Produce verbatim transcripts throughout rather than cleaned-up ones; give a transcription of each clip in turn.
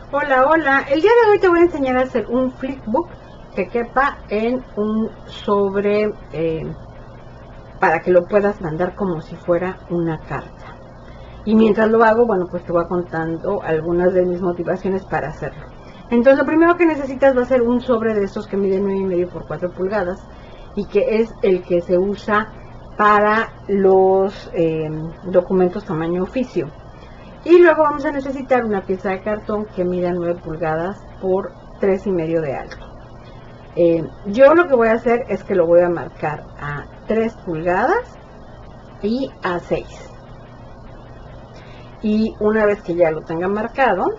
Hola, hola. El día de hoy te voy a enseñar a hacer un flipbook que quepa en un sobre eh, para que lo puedas mandar como si fuera una carta. Y mientras lo hago, bueno, pues te voy contando algunas de mis motivaciones para hacerlo. Entonces, lo primero que necesitas va a ser un sobre de estos que miden nueve y medio por cuatro pulgadas y que es el que se usa para los eh, documentos tamaño oficio. Y luego vamos a necesitar una pieza de cartón que mida nueve pulgadas por tres y medio de alto. Eh, yo lo que voy a hacer es que lo voy a marcar a tres pulgadas y a seis. Y una vez que ya lo tenga marcado,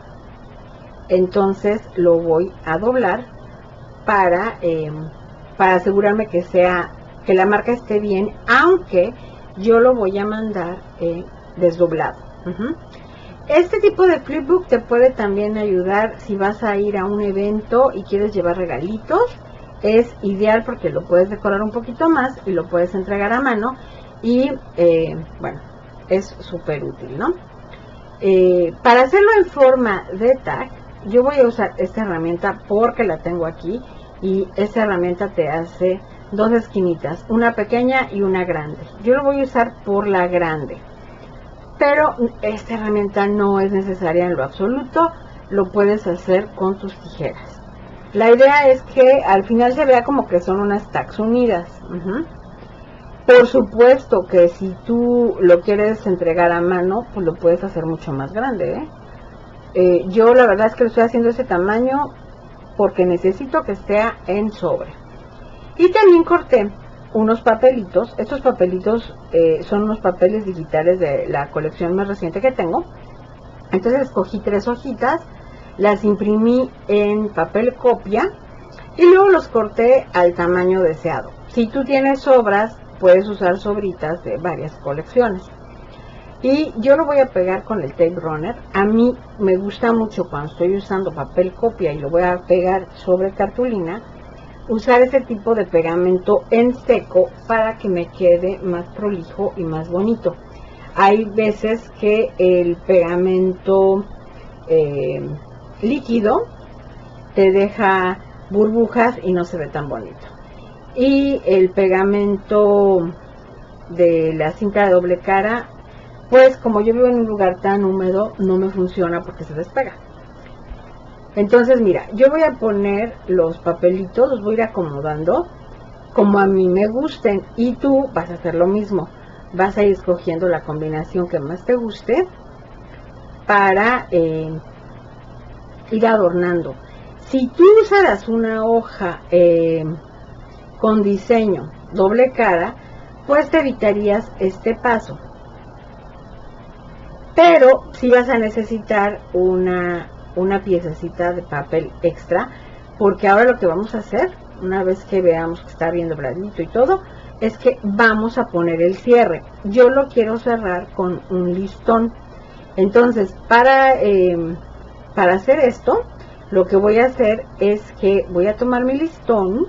entonces lo voy a doblar para, eh, para asegurarme que sea, que la marca esté bien, aunque yo lo voy a mandar eh, desdoblado. Uh-huh. Este tipo de flipbook te puede también ayudar si vas a ir a un evento y quieres llevar regalitos. Es ideal porque lo puedes decorar un poquito más y lo puedes entregar a mano y eh, bueno, es súper útil, ¿no? Eh, para hacerlo en forma de tag, yo voy a usar esta herramienta porque la tengo aquí y esta herramienta te hace dos esquinitas, una pequeña y una grande. Yo lo voy a usar por la grande. Pero esta herramienta no es necesaria en lo absoluto, lo puedes hacer con tus tijeras. La idea es que al final se vea como que son unas tags unidas. Uh-huh. Por supuesto que si tú lo quieres entregar a mano, pues lo puedes hacer mucho más grande, ¿eh? Eh, yo la verdad es que lo estoy haciendo ese tamaño porque necesito que esté en sobre. Y también corté unos papelitos. Estos papelitos eh, son unos papeles digitales de la colección más reciente que tengo. Entonces escogí tres hojitas, las imprimí en papel copia y luego los corté al tamaño deseado. Si tú tienes sobras, puedes usar sobritas de varias colecciones. Y yo lo voy a pegar con el tape runner. A mí me gusta mucho cuando estoy usando papel copia y lo voy a pegar sobre cartulina, usar ese tipo de pegamento en seco para que me quede más prolijo y más bonito. Hay veces que el pegamento eh, líquido te deja burbujas y no se ve tan bonito. Y el pegamento de la cinta de doble cara, pues como yo vivo en un lugar tan húmedo, no me funciona porque se despega. Entonces mira, yo voy a poner los papelitos, los voy a ir acomodando como a mí me gusten y tú vas a hacer lo mismo. Vas a ir escogiendo la combinación que más te guste para eh, ir adornando. Si tú usaras una hoja eh, con diseño doble cara, pues te evitarías este paso. Pero si vas a necesitar una... una piececita de papel extra, porque ahora lo que vamos a hacer, una vez que veamos que está bien dobladito y todo, es que vamos a poner el cierre. Yo lo quiero cerrar con un listón. Entonces, para, eh, para hacer esto, lo que voy a hacer es que voy a tomar mi listón,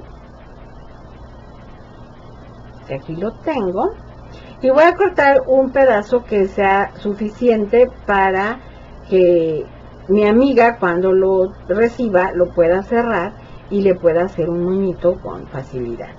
que aquí lo tengo, y voy a cortar un pedazo que sea suficiente para que mi amiga cuando lo reciba lo pueda cerrar y le pueda hacer un moñito con facilidad.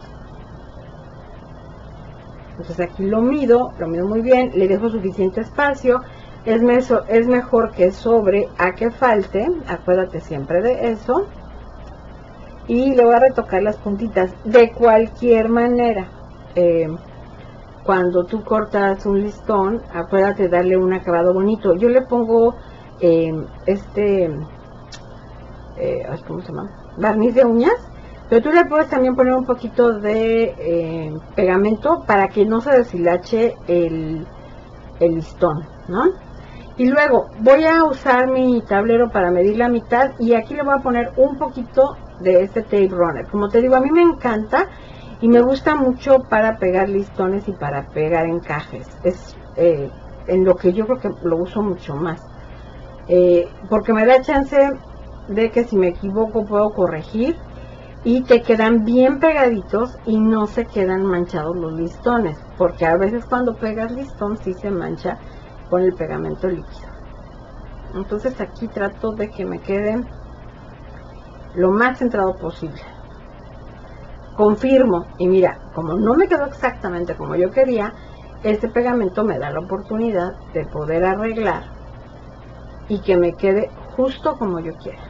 Entonces aquí lo mido, lo mido muy bien, le dejo suficiente espacio. Es, meso, es mejor que sobre a que falte, acuérdate siempre de eso. Y le voy a retocar las puntitas de cualquier manera. Eh, cuando tú cortas un listón, acuérdate de darle un acabado bonito. Yo le pongo Eh, este eh, ¿cómo se llama? Barniz de uñas, pero tú le puedes también poner un poquito de eh, pegamento para que no se deshilache el, el listón, ¿no? Y luego voy a usar mi tablero para medir la mitad y aquí le voy a poner un poquito de este tape runner. Como te digo, a mí me encanta y me gusta mucho para pegar listones y para pegar encajes. Es eh, en lo que yo creo que lo uso mucho más. Eh, porque me da chance de que si me equivoco puedo corregir y te quedan bien pegaditos y no se quedan manchados los listones, porque a veces cuando pegas listón sí se mancha con el pegamento líquido. Entonces aquí trato de que me quede lo más centrado posible. Confirmo, y mira, como no me quedó exactamente como yo quería, este pegamento me da la oportunidad de poder arreglar y que me quede justo como yo quiera.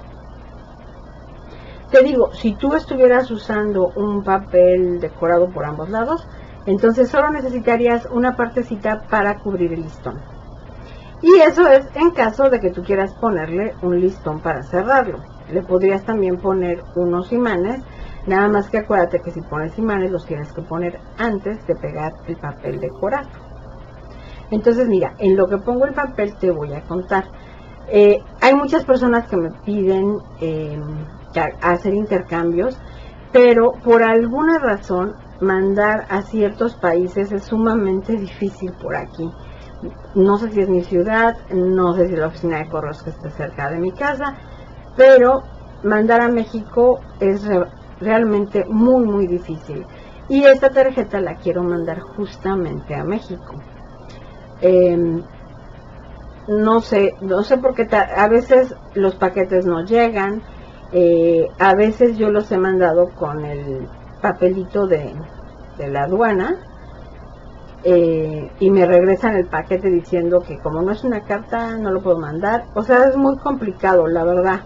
Te digo, si tú estuvieras usando un papel decorado por ambos lados, entonces solo necesitarías una partecita para cubrir el listón. Y eso es en caso de que tú quieras ponerle un listón para cerrarlo. Le podrías también poner unos imanes, nada más que acuérdate que si pones imanes los tienes que poner antes de pegar el papel decorado. Entonces mira, en lo que pongo el papel te voy a contar. Eh, hay muchas personas que me piden eh, hacer intercambios, pero por alguna razón mandar a ciertos países es sumamente difícil por aquí. No sé si es mi ciudad, no sé si es la oficina de correos que esté cerca de mi casa, pero mandar a México es re realmente muy muy difícil. Y esta tarjeta la quiero mandar justamente a México. Eh, no sé, no sé por qué a veces los paquetes no llegan, eh, a veces yo los he mandado con el papelito de, de la aduana, eh, y me regresan el paquete diciendo que como no es una carta no lo puedo mandar. O sea, es muy complicado, la verdad.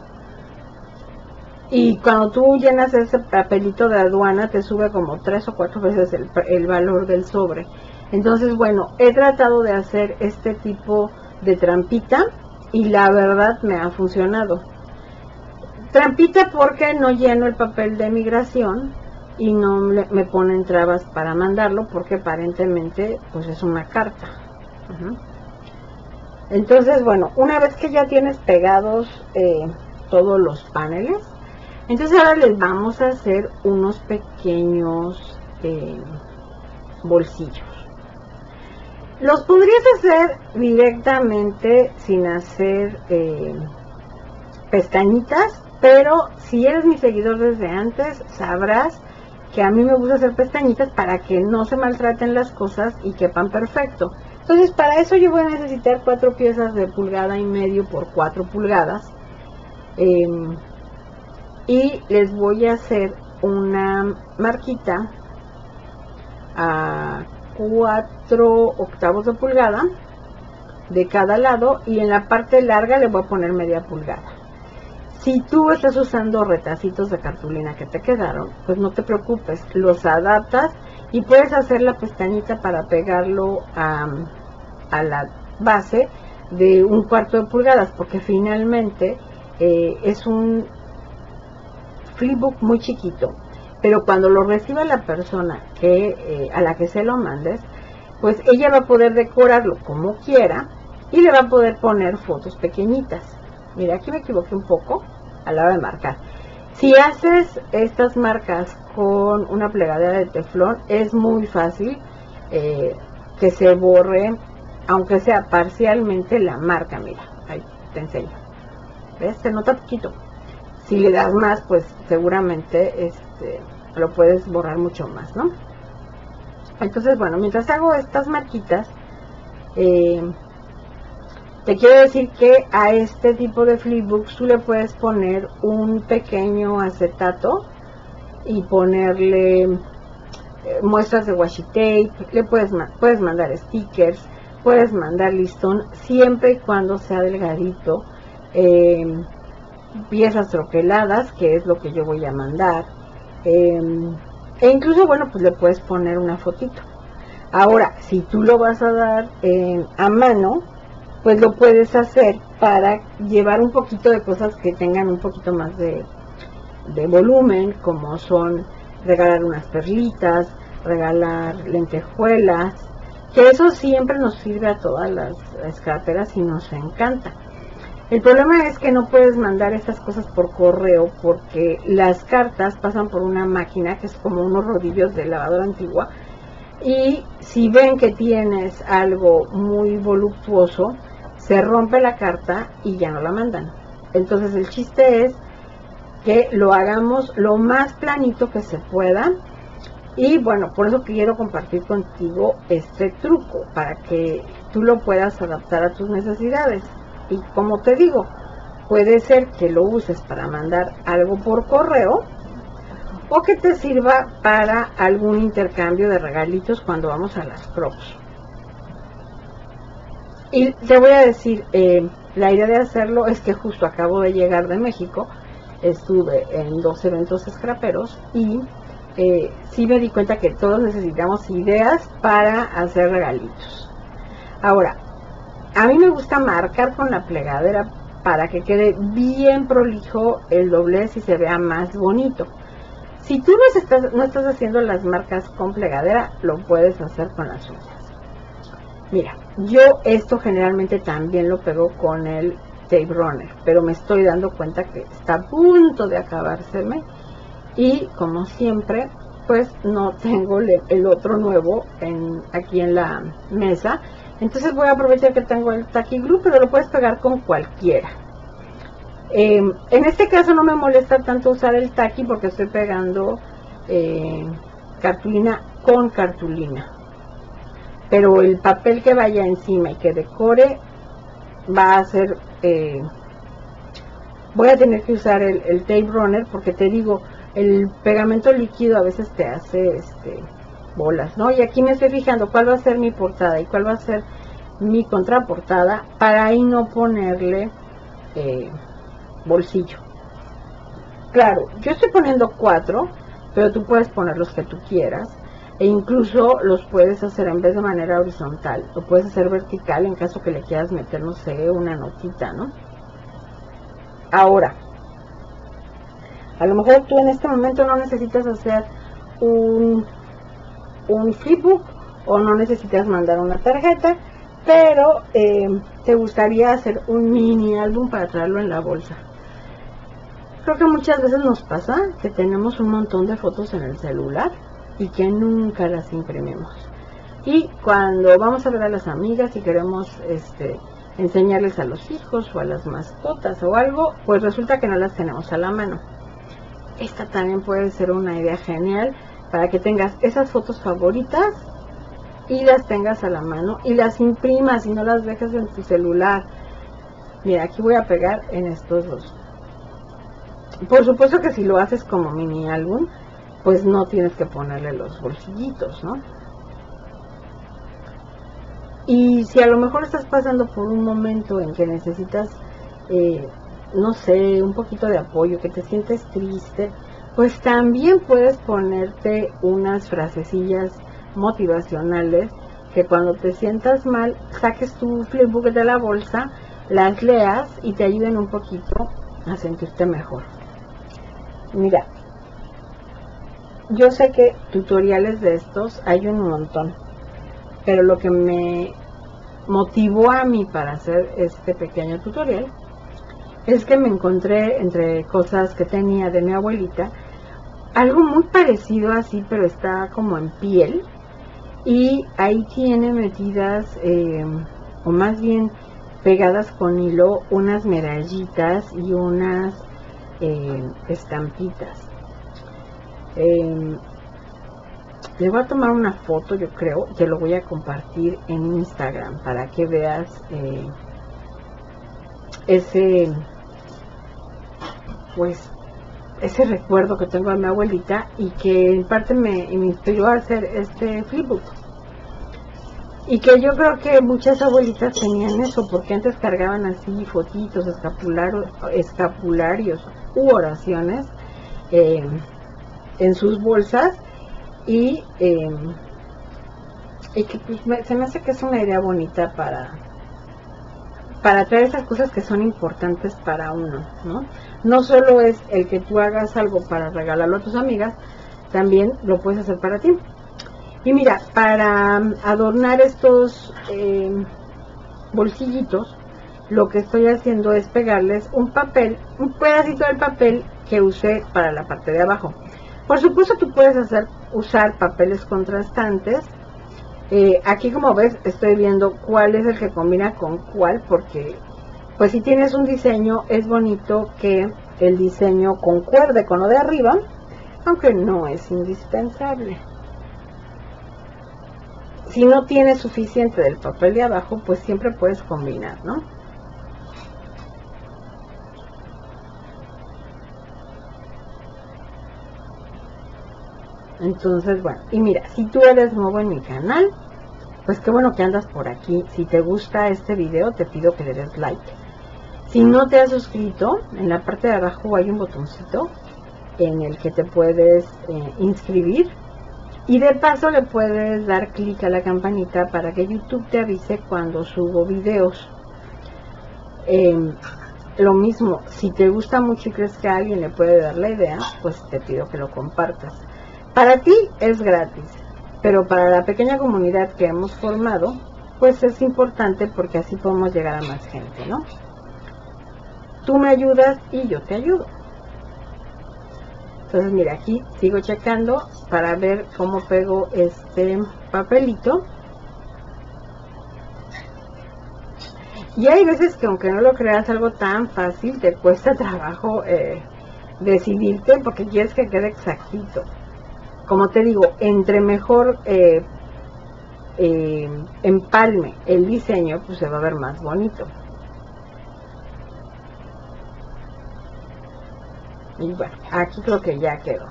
Y cuando tú llenas ese papelito de aduana te sube como tres o cuatro veces el, el valor del sobre. Entonces, bueno, he tratado de hacer este tipo de trampita y la verdad me ha funcionado. Trampita porque no lleno el papel de migración y no me ponen trabas para mandarlo, porque aparentemente pues es una carta. Uh-huh. Entonces, bueno, una vez que ya tienes pegados eh, todos los paneles, entonces ahora les vamos a hacer unos pequeños eh, bolsillos. Los podrías hacer directamente sin hacer eh, pestañitas, pero si eres mi seguidor desde antes, sabrás que a mí me gusta hacer pestañitas para que no se maltraten las cosas y quepan perfecto. Entonces, para eso yo voy a necesitar cuatro piezas de pulgada y medio por cuatro pulgadas. Eh, y les voy a hacer una marquita a cuatro octavos de pulgada de cada lado, y en la parte larga le voy a poner media pulgada. Si tú estás usando retacitos de cartulina que te quedaron, pues no te preocupes, los adaptas y puedes hacer la pestañita para pegarlo a, a la base de un cuarto de pulgadas, porque finalmente eh, es un flipbook muy chiquito, pero cuando lo reciba la persona que eh, a la que se lo mandes, pues ella va a poder decorarlo como quiera y le va a poder poner fotos pequeñitas. Mira, aquí me equivoqué un poco a la hora de marcar. Si haces estas marcas con una plegadera de teflón, es muy fácil eh, que se borre, aunque sea parcialmente, la marca. Mira, ahí te enseño. ¿Ves? Se nota poquito. Si le das más, pues seguramente este, lo puedes borrar mucho más, ¿no? Entonces, bueno, mientras hago estas marquitas, eh, te quiero decir que a este tipo de flipbooks tú le puedes poner un pequeño acetato y ponerle eh, muestras de washi tape, le puedes, puedes mandar stickers, puedes mandar listón, siempre y cuando sea delgadito, eh, piezas troqueladas, que es lo que yo voy a mandar, eh, e incluso, bueno, pues le puedes poner una fotito. Ahora, si tú lo vas a dar eh, a mano, pues lo puedes hacer para llevar un poquito de cosas que tengan un poquito más de, de volumen, como son regalar unas perlitas, regalar lentejuelas, que eso siempre nos sirve a todas las, las carteras y nos encanta. El problema es que no puedes mandar estas cosas por correo, porque las cartas pasan por una máquina que es como unos rodillos de lavadora antigua, y si ven que tienes algo muy voluptuoso, se rompe la carta y ya no la mandan. Entonces el chiste es que lo hagamos lo más planito que se pueda, y bueno, por eso quiero compartir contigo este truco, para que tú lo puedas adaptar a tus necesidades. Y como te digo, puede ser que lo uses para mandar algo por correo o que te sirva para algún intercambio de regalitos cuando vamos a las Crocs. Y te voy a decir, eh, la idea de hacerlo es que justo acabo de llegar de México, estuve en dos eventos scraperos y eh, sí me di cuenta que todos necesitamos ideas para hacer regalitos. Ahora, a mí me gusta marcar con la plegadera para que quede bien prolijo el doblez y se vea más bonito. Si tú no estás, no estás haciendo las marcas con plegadera, lo puedes hacer con las uñas. Mira, yo esto generalmente también lo pego con el tape runner, pero me estoy dando cuenta que está a punto de acabárseme y como siempre pues no tengo el otro nuevo en, aquí en la mesa, entonces voy a aprovechar que tengo el tacky glue, pero lo puedes pegar con cualquiera. Eh, en este caso no me molesta tanto usar el tacky porque estoy pegando eh, cartulina con cartulina, pero el papel que vaya encima y que decore va a ser eh, voy a tener que usar el, el tape runner porque te digo, el pegamento líquido a veces te hace este, bolas, ¿no? Y aquí me estoy fijando cuál va a ser mi portada y cuál va a ser mi contraportada para ahí no ponerle eh, bolsillo. Claro, yo estoy poniendo cuatro, pero tú puedes poner los que tú quieras e incluso los puedes hacer en vez de manera horizontal, lo puedes hacer vertical en caso que le quieras meter, no sé, una notita, ¿no? Ahora, a lo mejor tú en este momento no necesitas hacer un, un flipbook o no necesitas mandar una tarjeta, pero eh, te gustaría hacer un mini álbum para traerlo en la bolsa. Creo que muchas veces nos pasa que tenemos un montón de fotos en el celular y que nunca las imprimimos. Y cuando vamos a ver a las amigas y queremos este, enseñarles a los hijos o a las mascotas o algo, pues resulta que no las tenemos a la mano. Esta también puede ser una idea genial para que tengas esas fotos favoritas y las tengas a la mano y las imprimas y no las dejes en tu celular. Mira, aquí voy a pegar en estos dos. Por supuesto que si lo haces como mini álbum, pues no tienes que ponerle los bolsillitos, ¿no? Y si a lo mejor estás pasando por un momento en que necesitas, eh, no sé, un poquito de apoyo, que te sientes triste, pues también puedes ponerte unas frasecillas motivacionales que cuando te sientas mal, saques tu flipbook de la bolsa, las leas y te ayuden un poquito a sentirte mejor. Mira, yo sé que tutoriales de estos hay un montón, pero lo que me motivó a mí para hacer este pequeño tutorial es que me encontré entre cosas que tenía de mi abuelita algo muy parecido así, pero está como en piel y ahí tiene metidas eh, o más bien pegadas con hilo unas medallitas y unas eh, estampitas. Eh, le voy a tomar una foto, yo creo, te lo voy a compartir en Instagram para que veas eh, ese pues ese recuerdo que tengo de mi abuelita y que en parte me, me inspiró a hacer este flipbook. Y que yo creo que muchas abuelitas tenían eso, porque antes cargaban así fotitos, escapularios, escapularios u oraciones eh, en sus bolsas y, eh, y que pues me, se me hace que es una idea bonita para para traer esas cosas que son importantes para uno, ¿no? No solo es el que tú hagas algo para regalarlo a tus amigas, también lo puedes hacer para ti. Y mira, para adornar estos eh, bolsillitos, lo que estoy haciendo es pegarles un papel, un pedacito del papel que usé para la parte de abajo. Por supuesto tú puedes hacer usar papeles contrastantes. Eh, aquí como ves estoy viendo cuál es el que combina con cuál, porque pues si tienes un diseño es bonito que el diseño concuerde con lo de arriba, aunque no es indispensable. Si no tienes suficiente del papel de abajo, pues siempre puedes combinar, ¿no? Entonces, bueno, y mira, si tú eres nuevo en mi canal, pues qué bueno que andas por aquí. Si te gusta este video, te pido que le des like. Si no te has suscrito, en la parte de abajo hay un botoncito en el que te puedes eh, inscribir. Y de paso le puedes dar clic a la campanita para que YouTube te avise cuando subo videos. Eh, lo mismo, si te gusta mucho y crees que a alguien le puede dar la idea, pues te pido que lo compartas. Para ti es gratis, pero para la pequeña comunidad que hemos formado, pues es importante porque así podemos llegar a más gente, ¿no? Tú me ayudas y yo te ayudo. Entonces mira, aquí sigo checando para ver cómo pego este papelito. Y hay veces que aunque no lo creas algo tan fácil, te cuesta trabajo eh, decidirte porque quieres que quede exactito. Como te digo, entre mejor eh, eh, empalme el diseño, pues se va a ver más bonito. Y bueno, aquí creo que ya quedó.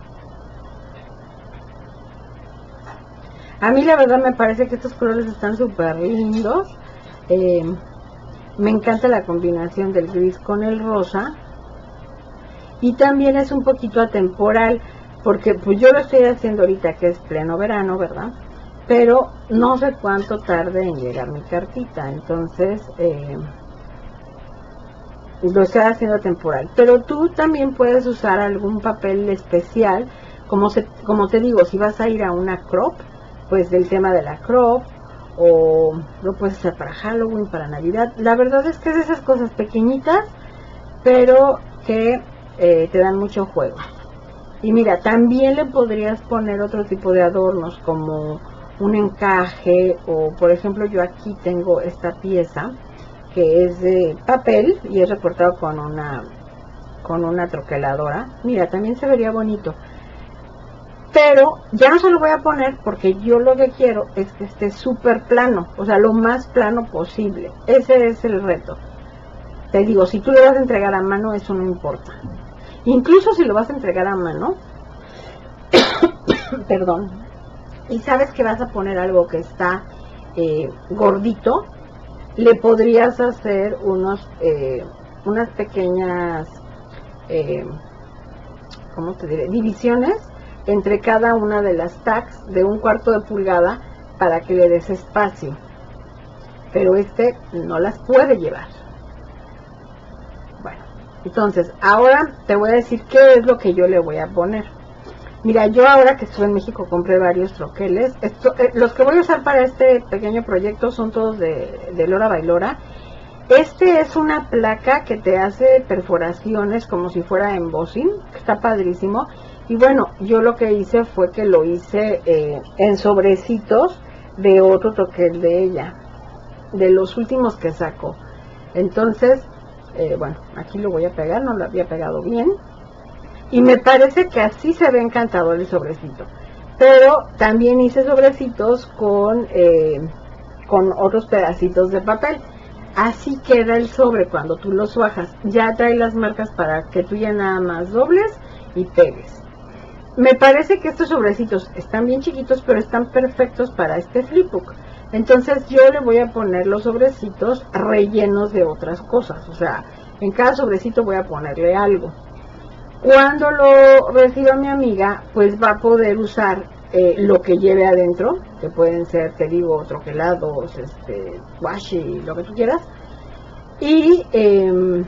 A mí la verdad me parece que estos colores están súper lindos. Eh, me encanta la combinación del gris con el rosa. Y también es un poquito atemporal, porque pues yo lo estoy haciendo ahorita que es pleno verano, ¿verdad? Pero no sé cuánto tarde en llegar mi cartita, entonces eh, lo estoy haciendo temporal. Pero tú también puedes usar algún papel especial, como, se, como te digo, si vas a ir a una crop, pues del tema de la crop, o lo puedes hacer para Halloween, para Navidad. La verdad es que es esas cosas pequeñitas, pero que eh, te dan mucho juego. Y mira, también le podrías poner otro tipo de adornos, como un encaje, o por ejemplo yo aquí tengo esta pieza que es de papel y es recortado con una con una troqueladora. Mira, también se vería bonito, pero ya no se lo voy a poner porque yo lo que quiero es que esté súper plano, o sea, lo más plano posible. Ese es el reto. Te digo, si tú lo vas a entregar a mano, eso no importa. Incluso si lo vas a entregar a mano, perdón, y sabes que vas a poner algo que está eh, gordito, le podrías hacer unos eh, unas pequeñas eh, ¿cómo te diré? Divisiones entre cada una de las tags de un cuarto de pulgada para que le des espacio, pero este no las puede llevar. Bueno, entonces ahora te voy a decir qué es lo que yo le voy a poner. Mira, yo ahora que estuve en México compré varios troqueles. Esto, eh, los que voy a usar para este pequeño proyecto son todos de, de Lora Bailora. Este es una placa que te hace perforaciones como si fuera embossing, que está padrísimo. Y bueno, yo lo que hice fue que lo hice eh, en sobrecitos de otro troquel de ella, de los últimos que sacó. Entonces, eh, bueno, aquí lo voy a pegar, no lo había pegado bien. Y me parece que así se ve encantador el sobrecito. Pero también hice sobrecitos con, eh, con otros pedacitos de papel. Así queda el sobre cuando tú los bajas. Ya trae las marcas para que tú ya nada más dobles y pegues. Me parece que estos sobrecitos están bien chiquitos, pero están perfectos para este flipbook. Entonces yo le voy a poner los sobrecitos rellenos de otras cosas. O sea, en cada sobrecito voy a ponerle algo. Cuando lo reciba mi amiga, pues va a poder usar eh, lo que lleve adentro, que pueden ser, te digo, troquelados, este, washi, lo que tú quieras. Y eh,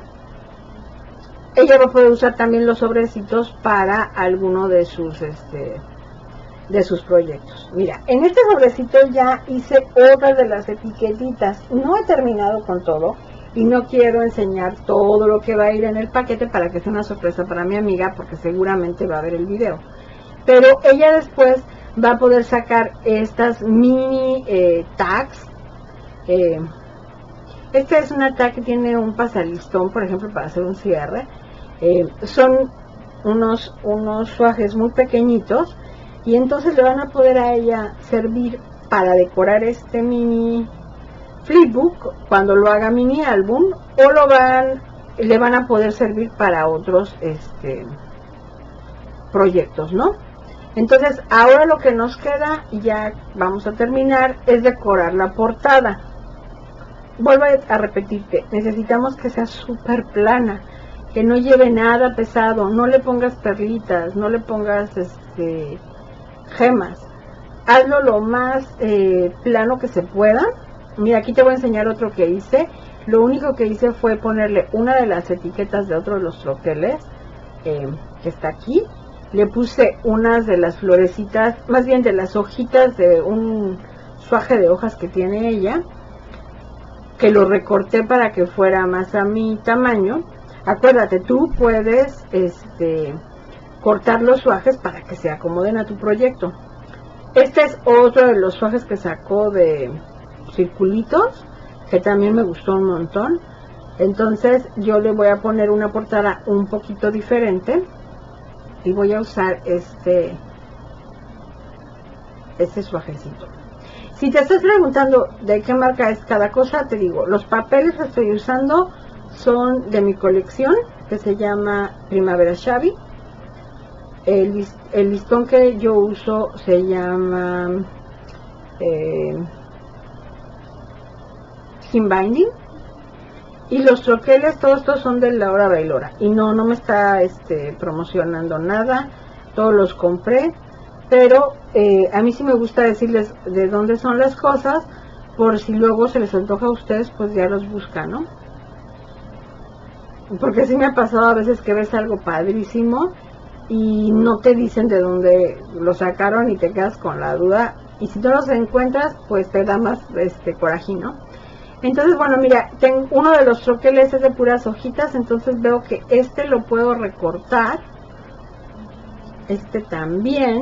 ella va a poder usar también los sobrecitos para alguno de sus, este, de sus proyectos. Mira, en este sobrecito ya hice otras de las etiquetitas. No he terminado con todo. Y no quiero enseñar todo lo que va a ir en el paquete para que sea una sorpresa para mi amiga, porque seguramente va a ver el video. Pero ella después va a poder sacar estas mini eh, tags. Eh, esta es una tag que tiene un pasalistón, por ejemplo, para hacer un cierre. Eh, son unos, unos suajes muy pequeñitos y entonces le van a poder a ella servir para decorar este mini flipbook cuando lo haga mini álbum, o lo van le van a poder servir para otros este proyectos, ¿no? Entonces ahora lo que nos queda, y ya vamos a terminar, es decorar la portada. Vuelvo a repetirte, necesitamos que sea súper plana, que no lleve nada pesado, no le pongas perlitas, no le pongas este gemas, hazlo lo más eh, plano que se pueda. Mira, aquí te voy a enseñar otro que hice. Lo único que hice fue ponerle una de las etiquetas de otro de los troqueles eh, que está aquí. Le puse unas de las florecitas, más bien de las hojitas de un suaje de hojas que tiene ella, que lo recorté para que fuera más a mi tamaño. Acuérdate, tú puedes este, cortar los suajes para que se acomoden a tu proyecto. Este es otro de los suajes que sacó de circulitos, que también me gustó un montón. Entonces yo le voy a poner una portada un poquito diferente y voy a usar este este suajecito. Si te estás preguntando de qué marca es cada cosa, te digo, los papeles que estoy usando son de mi colección, que se llama Primavera Shabby. El, el listón que yo uso se llama eh, Skin Binding. Y los troqueles, todos estos son de Laura Bailora. Y no, no me está este, promocionando nada. Todos los compré. Pero eh, a mí sí me gusta decirles de dónde son las cosas, por si luego se les antoja a ustedes, pues ya los buscan, ¿no? Porque sí me ha pasado a veces que ves algo padrísimo y no te dicen de dónde lo sacaron y te quedas con la duda. Y si no los encuentras, pues te da más este coraje, ¿no? Entonces, bueno, mira, tengo uno de los troqueles es de puras hojitas, entonces veo que este lo puedo recortar. Este también.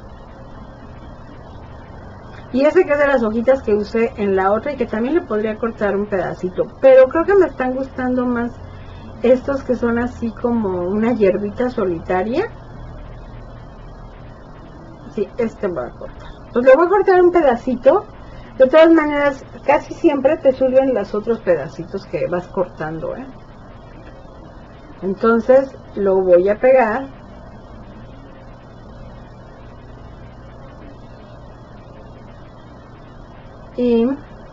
Y ese que es de las hojitas que usé en la otra y que también le podría cortar un pedacito. Pero creo que me están gustando más estos que son así como una hierbita solitaria. Sí, este voy a cortar. Pues le voy a cortar un pedacito. De todas maneras, casi siempre te suben los otros pedacitos que vas cortando, ¿eh? Entonces lo voy a pegar. Y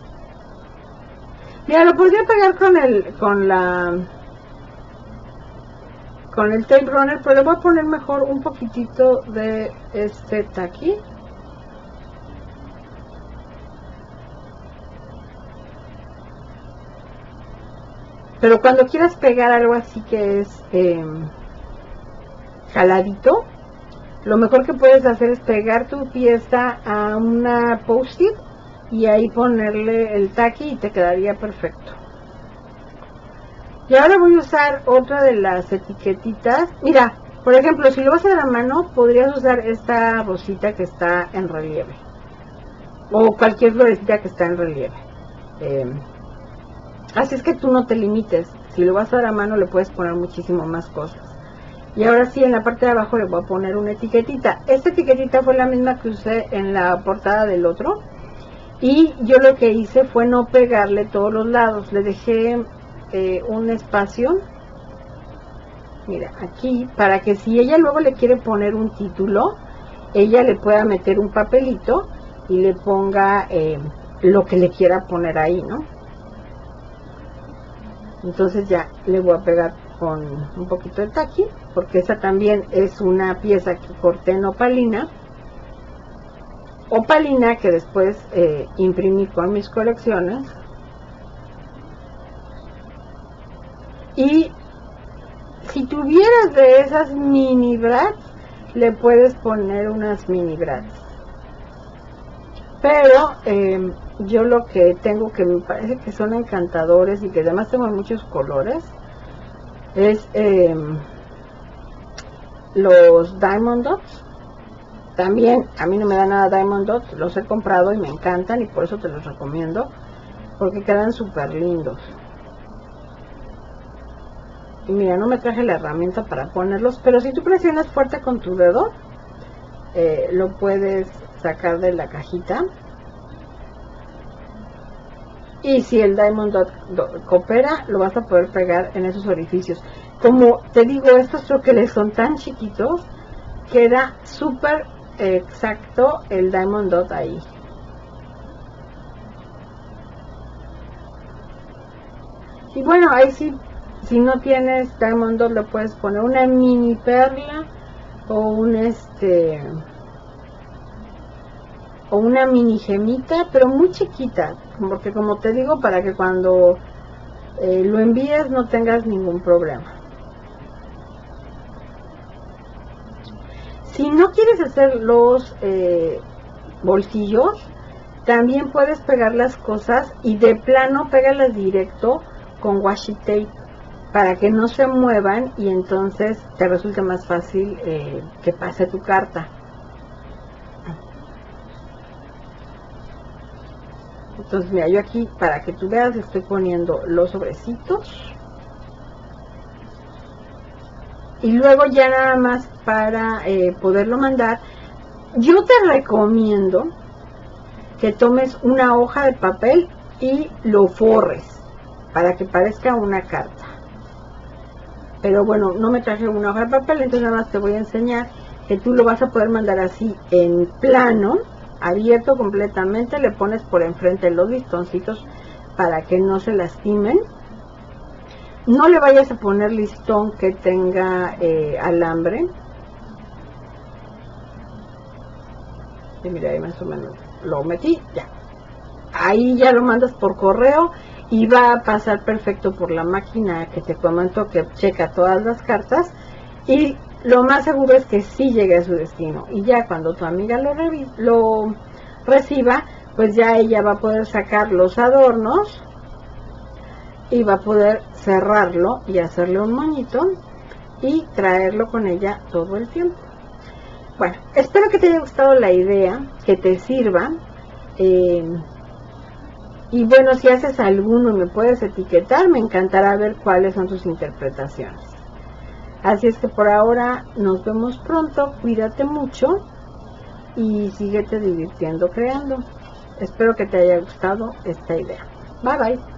mira, lo podría pegar con el con la con el tape runner, pero le voy a poner mejor un poquitito de este taqui. Pero cuando quieras pegar algo así que es eh, jaladito, lo mejor que puedes hacer es pegar tu pieza a una post-it y ahí ponerle el taqui y te quedaría perfecto. Y ahora voy a usar otra de las etiquetitas. Mira, por ejemplo, si lo vas a hacer a mano, podrías usar esta rosita que está en relieve, o cualquier florecita que está en relieve. Eh, así es que tú no te limites. Si lo vas a hacer a mano, le puedes poner muchísimo más cosas. Y ahora sí, en la parte de abajo le voy a poner una etiquetita. Esta etiquetita fue la misma que usé en la portada del otro. Y yo lo que hice fue no pegarle todos los lados, le dejé eh, un espacio, mira, aquí, para que si ella luego le quiere poner un título, ella le pueda meter un papelito y le ponga eh, lo que le quiera poner ahí, ¿no? Entonces ya le voy a pegar con un poquito de taqui, porque esa también es una pieza que corté en opalina. Opalina que después eh, imprimí con mis colecciones. Y si tuvieras de esas mini brads, le puedes poner unas mini brads. Pero eh, yo lo que tengo, que me parece que son encantadores y que además tengo muchos colores, es eh, los Diamond Dots. También a mí no me da nada Diamond Dots, los he comprado y me encantan y por eso te los recomiendo, porque quedan súper lindos. Y mira, no me traje la herramienta para ponerlos, pero si tú presionas fuerte con tu dedo, eh, lo puedes sacar de la cajita. Y si el Diamond Dot, Dot coopera, lo vas a poder pegar en esos orificios. Como te digo, estos troqueles son tan chiquitos, queda súper exacto el Diamond Dot ahí. Y bueno, ahí sí, si no tienes Diamond Dot, le puedes poner una mini perla o un este o una mini gemita, pero muy chiquita, porque como te digo, para que cuando eh, lo envíes no tengas ningún problema. Si no quieres hacer los eh, bolsillos, también puedes pegar las cosas y de plano pégalas directo con washi tape para que no se muevan y entonces te resulte más fácil eh, que pase tu carta. Entonces mira, yo aquí para que tú veas estoy poniendo los sobrecitos y luego ya nada más para eh, poderlo mandar, yo te recomiendo que tomes una hoja de papel y lo forres para que parezca una carta. Pero bueno, no me traje una hoja de papel, entonces nada más te voy a enseñar que tú lo vas a poder mandar así en plano, abierto completamente, le pones por enfrente los listoncitos para que no se lastimen. No le vayas a poner listón que tenga eh, alambre. Y mira, ahí más o menos lo metí, ya. Ahí ya lo mandas por correo y va a pasar perfecto por la máquina que te comento que checa todas las cartas y lo más seguro es que sí llegue a su destino. Y ya cuando tu amiga lo, lo reciba, pues ya ella va a poder sacar los adornos y va a poder cerrarlo y hacerle un moñito y traerlo con ella todo el tiempo. Bueno, espero que te haya gustado la idea, que te sirva. Eh, y bueno, si haces alguno y me puedes etiquetar, me encantará ver cuáles son tus interpretaciones. Así es que por ahora nos vemos pronto, cuídate mucho y síguete divirtiendo creando. Espero que te haya gustado esta idea. Bye bye.